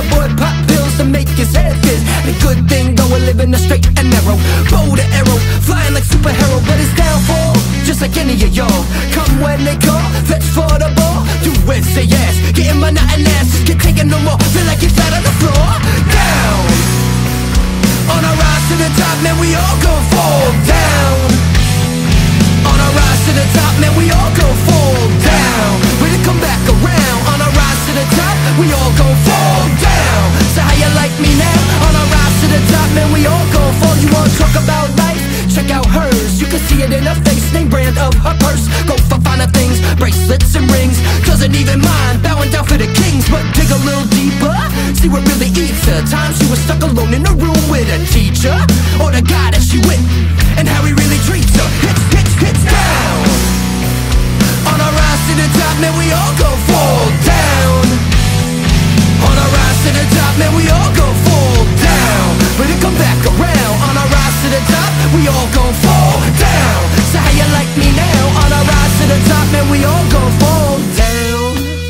a boy pop pills to make his head fit. And a good thing though, we're living a straight and narrow, bow to arrow, flying like superhero. But it's downfall, just like any of y'all. Come when they call, fetch for the ball. Do it, say yes, getting my nut and ass, just get taken no more. Feel like you're flat on the floor. Down, on our rise to the top, man, we all gon' fall down. On our rise to the top, man, we all gon' fall down. When it come back around, on our rise to the top, we all gon' fall down. So how you like me now? On our rise to the top, man, we all gon' fall. You wanna talk about life? Check out hers. You can see it in her face, name brand of her purse. Go for finer things, bracelets and rings. Doesn't even mind bowing down for the kings. But dig a little deeper, see what really eats her. Times she was stuck alone in a room with a teacher, or the guy that she with, and how he really treats her. Hits down. On our rise to the top, man, we all gon' fall down. On our rise to the top, man, we all gon' fall down. But it come back around. On our rise to the top, we all gon' fall down. So how you like me now? On our rise to the top, man, we all gon' fall down.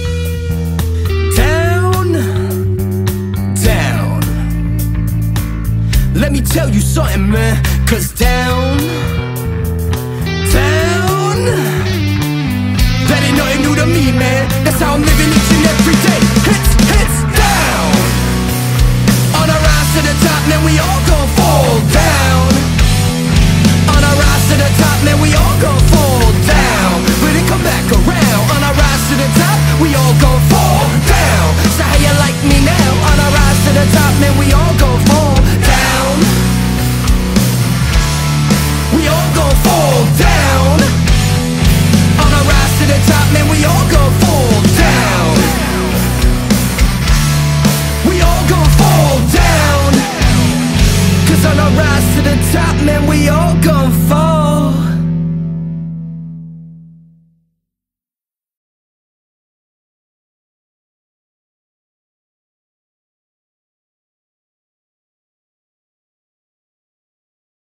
Down. Let me tell you something, man, 'cause down, that ain't nothing new to me, man. That's how I'm living each and every day. Hits down. On our rise to the top, man, we all gon' fall down. On our rise to the top, man, we all gon' fall down. When it come back around, on our rise to the top, we all gon' fall down. So how you like me now? On our rise to the top, man, we all gon' fall down. We all gon' fall down. On our rise to the top, man, we all gon' fall down. We all gon' fall down. 'Cause on our rise to the top, man, we all gon' fall